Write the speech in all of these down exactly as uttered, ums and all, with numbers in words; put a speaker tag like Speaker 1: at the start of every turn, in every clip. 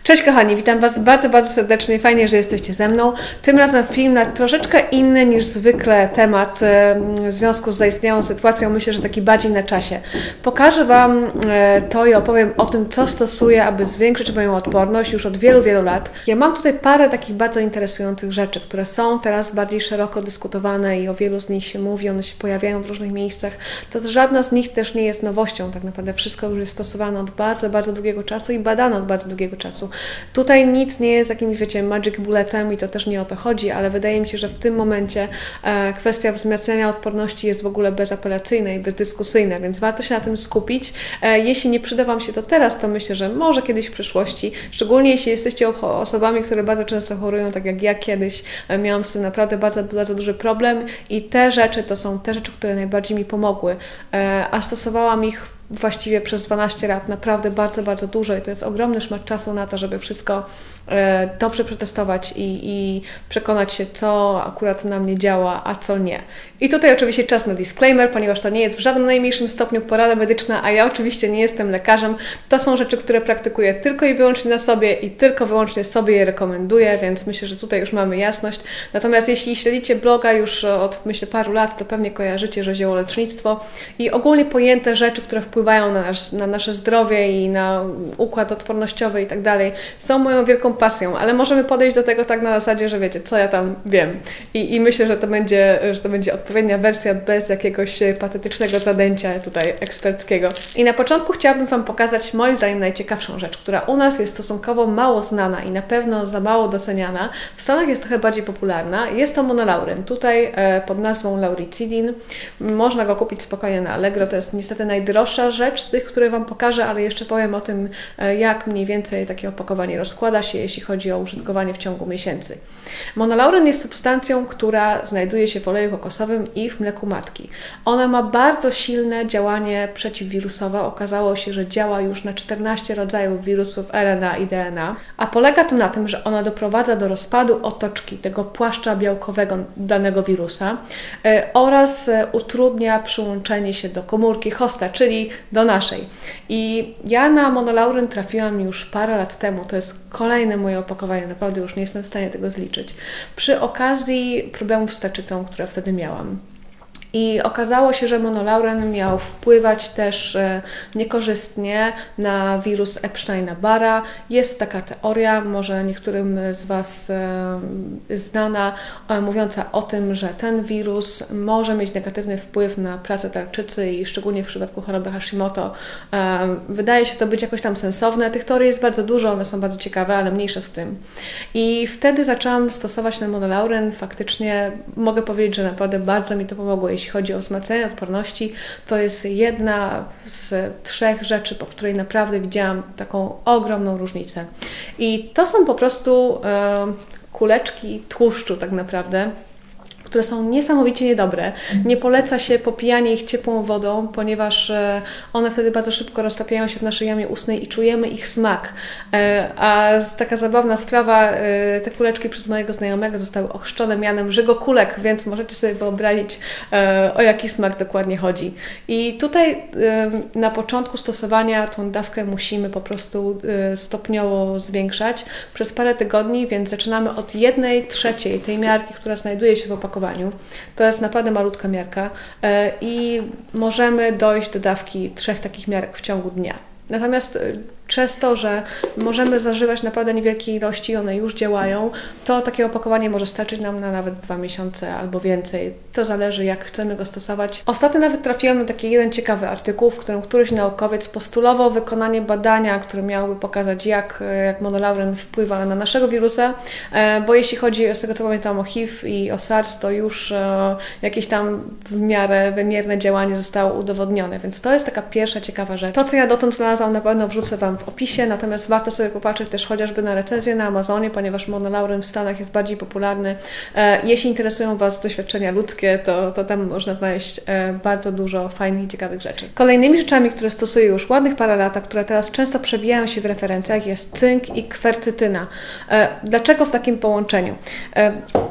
Speaker 1: Cześć kochani, witam Was bardzo, bardzo serdecznie, fajnie, że jesteście ze mną. Tym razem film na troszeczkę inny niż zwykle temat w związku z zaistniałą sytuacją, myślę, że taki bardziej na czasie. Pokażę Wam to i opowiem o tym, co stosuję, aby zwiększyć moją odporność już od wielu, wielu lat. Ja mam tutaj parę takich bardzo interesujących rzeczy, które są teraz bardziej szeroko dyskutowane i o wielu z nich się mówi, one się pojawiają w różnych miejscach. To żadna z nich też nie jest nowością, tak naprawdę wszystko już jest stosowane od bardzo, bardzo długiego czasu i badane od bardzo długiego czasu. Tutaj nic nie jest jakimś, wiecie, magic bulletem i to też nie o to chodzi, ale wydaje mi się, że w tym momencie e, kwestia wzmacniania odporności jest w ogóle bezapelacyjna i bezdyskusyjna, więc warto się na tym skupić. E, jeśli nie przyda Wam się to teraz, to myślę, że może kiedyś w przyszłości, szczególnie jeśli jesteście osobami, które bardzo często chorują, tak jak ja kiedyś, e, miałam z tym naprawdę bardzo, bardzo duży problem i te rzeczy to są te rzeczy, które najbardziej mi pomogły, e, a stosowałam ich właściwie przez dwanaście lat, naprawdę bardzo, bardzo dużo i to jest ogromny szmat czasu na to, żeby wszystko e, dobrze przetestować i, i przekonać się, co akurat na mnie działa, a co nie. I tutaj oczywiście czas na disclaimer, ponieważ to nie jest w żadnym najmniejszym stopniu porada medyczna, a ja oczywiście nie jestem lekarzem. To są rzeczy, które praktykuję tylko i wyłącznie na sobie i tylko wyłącznie sobie je rekomenduję, więc myślę, że tutaj już mamy jasność. Natomiast jeśli śledzicie bloga już od, myślę, paru lat, to pewnie kojarzycie, że ziołolecznictwo i ogólnie pojęte rzeczy, które wpływają wpływają na, nasz, na nasze zdrowie i na układ odpornościowy i tak dalej, są moją wielką pasją, ale możemy podejść do tego tak na zasadzie, że wiecie, co ja tam wiem. I, i myślę, że to, będzie, że to będzie odpowiednia wersja bez jakiegoś patetycznego zadęcia tutaj eksperckiego. I na początku chciałabym Wam pokazać moim zdaniem najciekawszą rzecz, która u nas jest stosunkowo mało znana i na pewno za mało doceniana. W Stanach jest trochę bardziej popularna. Jest to monolauren. Tutaj e, pod nazwą lauricidin. Można go kupić spokojnie na Allegro. To jest niestety najdroższa rzecz z tych, które Wam pokażę, ale jeszcze powiem o tym, jak mniej więcej takie opakowanie rozkłada się, jeśli chodzi o użytkowanie w ciągu miesięcy. Monolauren jest substancją, która znajduje się w oleju kokosowym i w mleku matki. Ona ma bardzo silne działanie przeciwwirusowe. Okazało się, że działa już na czternaście rodzajów wirusów R N A i D N A, a polega to na tym, że ona doprowadza do rozpadu otoczki, tego płaszcza białkowego danego wirusa yy, oraz yy, utrudnia przyłączenie się do komórki hosta, czyli do naszej. I ja na monolauren trafiłam już parę lat temu. To jest kolejne moje opakowanie. Naprawdę już nie jestem w stanie tego zliczyć. Przy okazji problemów z tarczycą, które wtedy miałam. I okazało się, że monolauren miał wpływać też e, niekorzystnie na wirus Epsteina-Barra. Jest taka teoria, może niektórym z Was e, znana, e, mówiąca o tym, że ten wirus może mieć negatywny wpływ na pracę tarczycy i szczególnie w przypadku choroby Hashimoto. E, wydaje się to być jakoś tam sensowne. Tych teorii jest bardzo dużo, one są bardzo ciekawe, ale mniejsza z tym. I wtedy zaczęłam stosować ten monolauren. Faktycznie mogę powiedzieć, że naprawdę bardzo mi to pomogło. Jeśli chodzi o wzmacnianie odporności, to jest jedna z trzech rzeczy, po której naprawdę widziałam taką ogromną różnicę. I to są po prostu e, kuleczki tłuszczu tak naprawdę, które są niesamowicie niedobre. Nie poleca się popijanie ich ciepłą wodą, ponieważ one wtedy bardzo szybko roztapiają się w naszej jamie ustnej i czujemy ich smak. A taka zabawna sprawa, te kuleczki przez mojego znajomego zostały ochrzczone mianem żygokulek, więc możecie sobie wyobrazić, o jaki smak dokładnie chodzi. I tutaj na początku stosowania tą dawkę musimy po prostu stopniowo zwiększać przez parę tygodni, więc zaczynamy od jednej trzeciej tej miarki, która znajduje się w opakowaniu. To jest naprawdę malutka miarka i możemy dojść do dawki trzech takich miarek w ciągu dnia. Natomiast przez to, że możemy zażywać naprawdę niewielkie ilości, one już działają, to takie opakowanie może starczyć nam na nawet dwa miesiące albo więcej. To zależy, jak chcemy go stosować. Ostatnio nawet trafiłam na taki jeden ciekawy artykuł, w którym któryś naukowiec postulował wykonanie badania, które miałoby pokazać, jak, jak monolauren wpływa na naszego wirusa, bo jeśli chodzi, z tego co pamiętam, o H I V i o SARS, to już jakieś tam w miarę wymierne działanie zostało udowodnione, więc to jest taka pierwsza ciekawa rzecz. To, co ja dotąd znalazłam, na pewno wrzucę Wam w opisie, natomiast warto sobie popatrzeć też chociażby na recenzję na Amazonie, ponieważ monolauren w Stanach jest bardziej popularny. E, jeśli interesują Was doświadczenia ludzkie, to, to tam można znaleźć e, bardzo dużo fajnych i ciekawych rzeczy. Kolejnymi rzeczami, które stosuję już ładnych parę lat, które teraz często przebijają się w referencjach, jest cynk i kwercytyna. E, dlaczego w takim połączeniu? E, w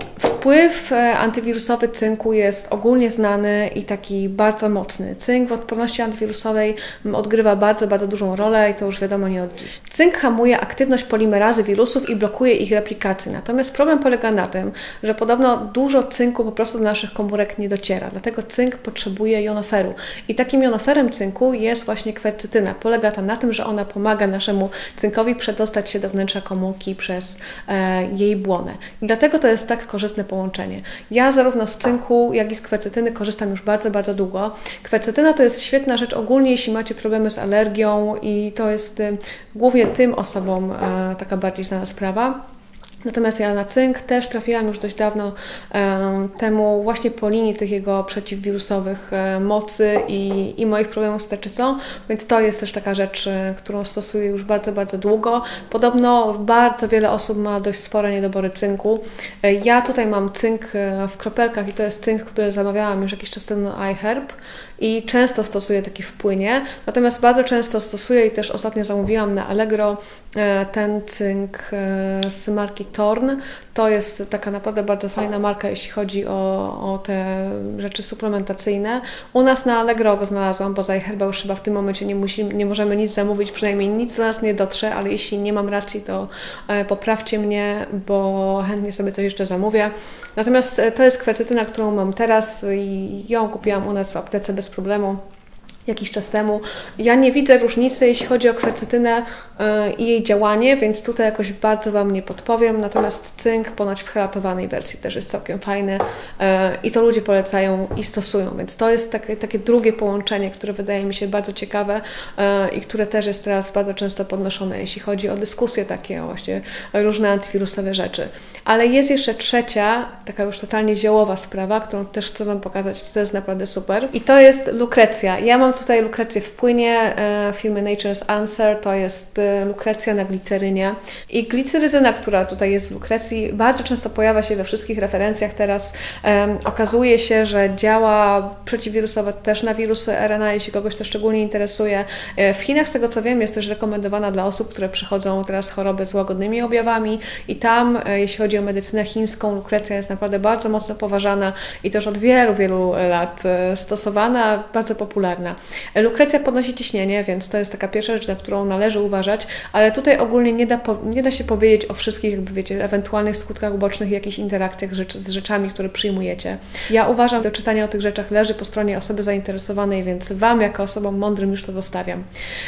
Speaker 1: Wpływ antywirusowy cynku jest ogólnie znany i taki bardzo mocny. Cynk w odporności antywirusowej odgrywa bardzo, bardzo dużą rolę i to już wiadomo nie od dziś. Cynk hamuje aktywność polimerazy wirusów i blokuje ich replikację. Natomiast problem polega na tym, że podobno dużo cynku po prostu do naszych komórek nie dociera. Dlatego cynk potrzebuje jonoferu. I takim jonoferem cynku jest właśnie kwercetyna. Polega to na tym, że ona pomaga naszemu cynkowi przedostać się do wnętrza komórki przez e, jej błonę. I dlatego to jest tak korzystne połączenie. Ja zarówno z cynku, jak i z kwercetyny korzystam już bardzo, bardzo długo. Kwercetyna to jest świetna rzecz ogólnie, jeśli macie problemy z alergią i to jest y, głównie tym osobom y, taka bardziej znana sprawa. Natomiast ja na cynk też trafiłam już dość dawno e, temu właśnie po linii tych jego przeciwwirusowych e, mocy i, i moich problemów z tarczycą, więc to jest też taka rzecz, e, którą stosuję już bardzo, bardzo długo. Podobno bardzo wiele osób ma dość spore niedobory cynku. E, ja tutaj mam cynk e, w kropelkach i to jest cynk, który zamawiałam już jakiś czas temu na iHerb i często stosuję taki w płynie, natomiast bardzo często stosuję i też ostatnio zamówiłam na Allegro e, ten cynk e, z marki Torn. To jest taka naprawdę bardzo fajna marka, jeśli chodzi o, o te rzeczy suplementacyjne. U nas na Allegro go znalazłam, bo za iHerba już chyba w tym momencie nie, musi, nie możemy nic zamówić, przynajmniej nic do nas nie dotrze, ale jeśli nie mam racji, to e, poprawcie mnie, bo chętnie sobie coś jeszcze zamówię. Natomiast e, to jest kwercetyna, którą mam teraz i ją kupiłam u nas w aptece bez problemu jakiś czas temu. Ja nie widzę różnicy, jeśli chodzi o kwercetynę yy, i jej działanie, więc tutaj jakoś bardzo Wam nie podpowiem. Natomiast cynk ponoć w helatowanej wersji też jest całkiem fajny yy, i to ludzie polecają i stosują, więc to jest takie, takie drugie połączenie, które wydaje mi się bardzo ciekawe yy, i które też jest teraz bardzo często podnoszone, jeśli chodzi o dyskusje takie właśnie różne antywirusowe rzeczy. Ale jest jeszcze trzecia, taka już totalnie ziołowa sprawa, którą też chcę Wam pokazać, to jest naprawdę super i to jest lukrecja. Ja mam tutaj lukrecję w płynie e, firmy Nature's Answer, to jest e, lukrecja na glicerynie i gliceryzyna, która tutaj jest w lukrecji, bardzo często pojawia się we wszystkich referencjach teraz. E, okazuje się, że działa przeciwwirusowo też na wirusy R N A, jeśli kogoś to szczególnie interesuje. E, w Chinach, z tego co wiem, jest też rekomendowana dla osób, które przychodzą teraz choroby z łagodnymi objawami i tam, e, jeśli chodzi o medycynę chińską, lukrecja jest naprawdę bardzo mocno poważana i też od wielu, wielu lat e, stosowana, bardzo popularna. Lukrecja podnosi ciśnienie, więc to jest taka pierwsza rzecz, na którą należy uważać, ale tutaj ogólnie nie da, nie da się powiedzieć o wszystkich, jakby wiecie, ewentualnych skutkach ubocznych i jakichś interakcjach rzecz, z rzeczami, które przyjmujecie. Ja uważam, że czytanie o tych rzeczach leży po stronie osoby zainteresowanej, więc Wam jako osobom mądrym już to zostawiam.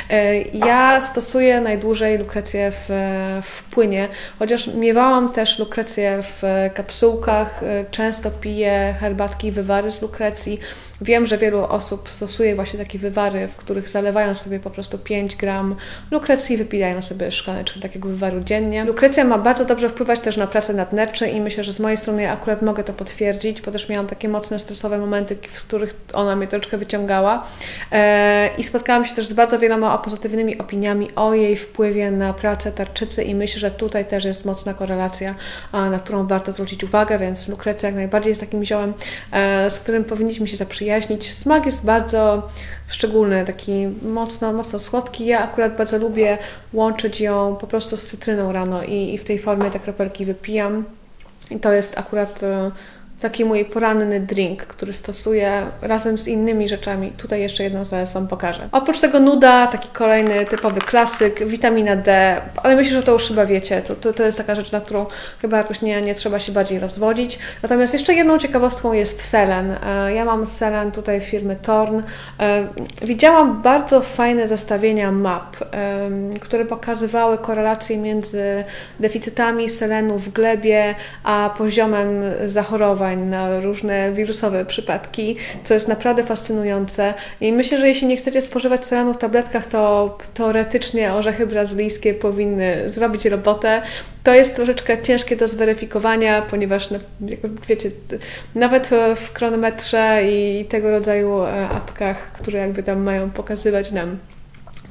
Speaker 1: Ja stosuję najdłużej lukrecję w, w płynie, chociaż miewałam też lukrecję w kapsułkach, często piję herbatki i wywary z lukrecji. Wiem, że wielu osób stosuje właśnie takie wywary, w których zalewają sobie po prostu pięć gram lukrecji i wypijają sobie szklaneczkę takiego wywaru dziennie. Lukrecja ma bardzo dobrze wpływać też na pracę nadnerczy i myślę, że z mojej strony ja akurat mogę to potwierdzić, bo też miałam takie mocne, stresowe momenty, w których ona mnie troszeczkę wyciągała. Eee, I spotkałam się też z bardzo wieloma pozytywnymi opiniami o jej wpływie na pracę tarczycy i myślę, że tutaj też jest mocna korelacja, na którą warto zwrócić uwagę, więc lukrecja jak najbardziej jest takim ziołem, e, z którym powinniśmy się zaprzyjaźnić. Smak jest bardzo szczególny, taki mocno, mocno słodki. Ja akurat bardzo lubię łączyć ją po prostu z cytryną rano i, i w tej formie te kropelki wypijam. I to jest akurat taki mój poranny drink, który stosuję razem z innymi rzeczami. Tutaj jeszcze jedną zaraz Wam pokażę. Oprócz tego nuda, taki kolejny typowy klasyk, witamina D, ale myślę, że to już chyba wiecie. To, to, to jest taka rzecz, na którą chyba jakoś nie, nie trzeba się bardziej rozwodzić. Natomiast jeszcze jedną ciekawostką jest selen. Ja mam selen tutaj firmy Torn. Widziałam bardzo fajne zestawienia map, które pokazywały korelacje między deficytami selenu w glebie, a poziomem zachorowań na różne wirusowe przypadki, co jest naprawdę fascynujące. I myślę, że jeśli nie chcecie spożywać selenu w tabletkach, to teoretycznie orzechy brazylijskie powinny zrobić robotę. To jest troszeczkę ciężkie do zweryfikowania, ponieważ, jak wiecie, nawet w Kronometrze i tego rodzaju apkach, które jakby tam mają pokazywać nam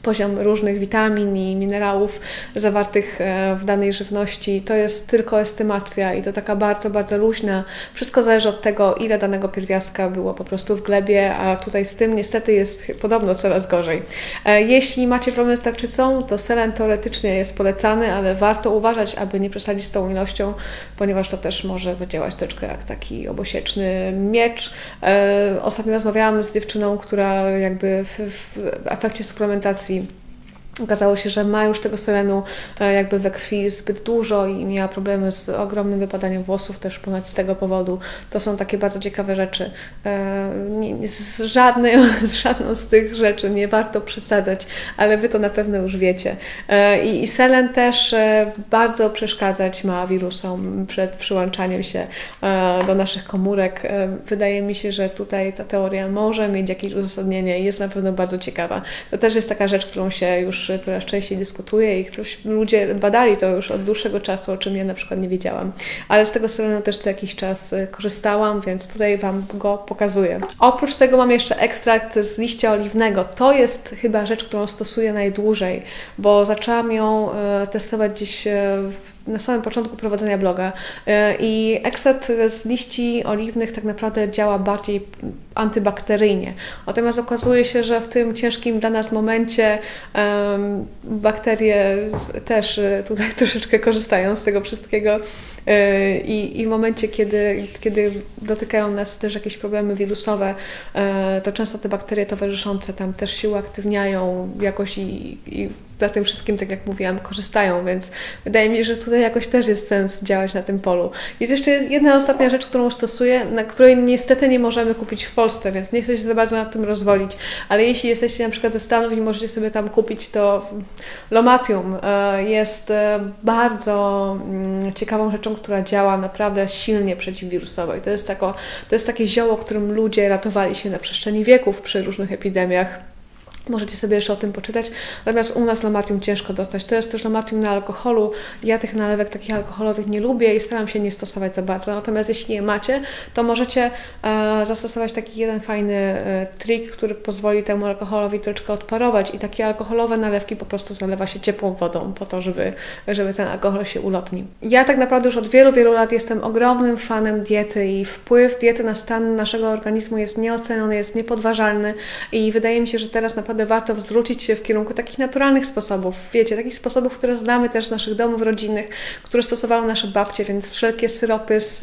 Speaker 1: poziom różnych witamin i minerałów zawartych w danej żywności. To jest tylko estymacja i to taka bardzo, bardzo luźna. Wszystko zależy od tego, ile danego pierwiastka było po prostu w glebie, a tutaj z tym niestety jest podobno coraz gorzej. Jeśli macie problem z tarczycą, to selen teoretycznie jest polecany, ale warto uważać, aby nie przesadzić z tą ilością, ponieważ to też może zadziałać troszkę jak taki obosieczny miecz. Ostatnio rozmawiałam z dziewczyną, która jakby w, w efekcie suplementacji okazało się, że ma już tego selenu jakby we krwi zbyt dużo i miała problemy z ogromnym wypadaniem włosów też ponoć z tego powodu. To są takie bardzo ciekawe rzeczy. Z, żadnej, z żadną z tych rzeczy nie warto przesadzać, ale Wy to na pewno już wiecie. I, i selen też bardzo przeszkadzać ma wirusom przed przyłączaniem się do naszych komórek. Wydaje mi się, że tutaj ta teoria może mieć jakieś uzasadnienie i jest na pewno bardzo ciekawa. To też jest taka rzecz, którą się już coraz częściej dyskutuje i ktoś, ludzie badali to już od dłuższego czasu, o czym ja na przykład nie wiedziałam. Ale z tego selenu też co jakiś czas korzystałam, więc tutaj Wam go pokazuję. Oprócz tego mam jeszcze ekstrakt z liścia oliwnego. To jest chyba rzecz, którą stosuję najdłużej, bo zaczęłam ją testować gdzieś na samym początku prowadzenia bloga i ekstrakt z liści oliwnych tak naprawdę działa bardziej antybakteryjnie. Natomiast okazuje się, że w tym ciężkim dla nas momencie um, bakterie też tutaj troszeczkę korzystają z tego wszystkiego i, i w momencie, kiedy, kiedy dotykają nas też jakieś problemy wirusowe, to często te bakterie towarzyszące tam też się uaktywniają jakoś i, i na tym wszystkim, tak jak mówiłam, korzystają, więc wydaje mi się, że tutaj jakoś też jest sens działać na tym polu. Jest jeszcze jedna ostatnia rzecz, którą stosuję, na której niestety nie możemy kupić w Polsce, więc nie chcę się za bardzo nad tym rozwolić, ale jeśli jesteście na przykład ze Stanów i możecie sobie tam kupić, to Lomatium jest bardzo ciekawą rzeczą, która działa naprawdę silnie przeciwwirusowo i to jest, tako, to jest takie zioło, którym ludzie ratowali się na przestrzeni wieków przy różnych epidemiach. Możecie sobie jeszcze o tym poczytać. Natomiast u nas lomatium ciężko dostać. To jest też lomatium na alkoholu. Ja tych nalewek takich alkoholowych nie lubię i staram się nie stosować za bardzo. Natomiast jeśli je macie, to możecie e, zastosować taki jeden fajny e, trik, który pozwoli temu alkoholowi troszeczkę odparować i takie alkoholowe nalewki po prostu zalewa się ciepłą wodą po to, żeby, żeby ten alkohol się ulotnił. Ja tak naprawdę już od wielu, wielu lat jestem ogromnym fanem diety i wpływ diety na stan naszego organizmu jest nieoceniony, jest niepodważalny i wydaje mi się, że teraz naprawdę warto zwrócić się w kierunku takich naturalnych sposobów. Wiecie, takich sposobów, które znamy też z naszych domów rodzinnych, które stosowały nasze babcie, więc wszelkie syropy z,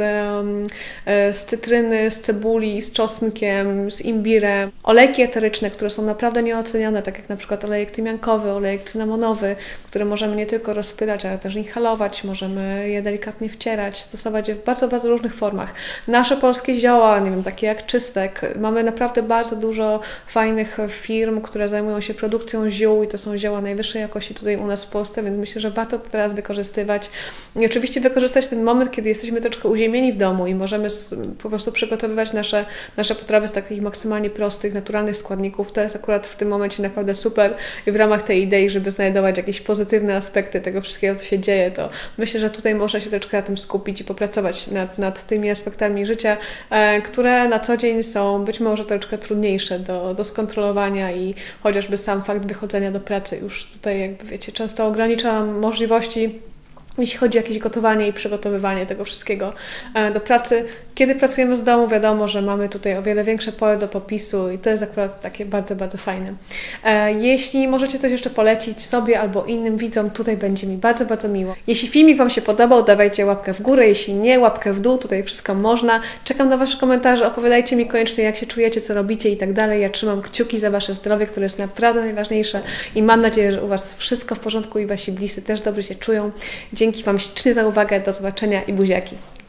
Speaker 1: z cytryny, z cebuli, z czosnkiem, z imbirem, olejki eteryczne, które są naprawdę nieocenione, tak jak na przykład olejek tymiankowy, olejek cynamonowy, które możemy nie tylko rozpylać, ale też inhalować, możemy je delikatnie wcierać, stosować je w bardzo, bardzo różnych formach. Nasze polskie zioła, nie wiem, takie jak czystek, mamy naprawdę bardzo dużo fajnych firm, które zajmują się produkcją ziół i to są zioła najwyższej jakości tutaj u nas w Polsce, więc myślę, że warto to teraz wykorzystywać. I oczywiście wykorzystać ten moment, kiedy jesteśmy troszkę uziemieni w domu i możemy po prostu przygotowywać nasze, nasze potrawy z takich maksymalnie prostych, naturalnych składników. To jest akurat w tym momencie naprawdę super i w ramach tej idei, żeby znajdować jakieś pozytywne aspekty tego wszystkiego, co się dzieje, to myślę, że tutaj można się troszkę na tym skupić i popracować nad, nad tymi aspektami życia, e, które na co dzień są być może troszkę trudniejsze do, do skontrolowania i chociażby sam fakt wychodzenia do pracy już tutaj, jakby wiecie, często ogranicza możliwości, jeśli chodzi o jakieś gotowanie i przygotowywanie tego wszystkiego do pracy. Kiedy pracujemy z domu, wiadomo, że mamy tutaj o wiele większe pole do popisu i to jest akurat takie bardzo, bardzo fajne. Jeśli możecie coś jeszcze polecić sobie albo innym widzom, tutaj będzie mi bardzo, bardzo miło. Jeśli filmik Wam się podobał, dawajcie łapkę w górę, jeśli nie, łapkę w dół, tutaj wszystko można. Czekam na Wasze komentarze, opowiadajcie mi koniecznie, jak się czujecie, co robicie i tak dalej. Ja trzymam kciuki za Wasze zdrowie, które jest naprawdę najważniejsze i mam nadzieję, że u Was wszystko w porządku i Wasi bliscy też dobrze się czują. Dzięki Wam ślicznie za uwagę, do zobaczenia i buziaki.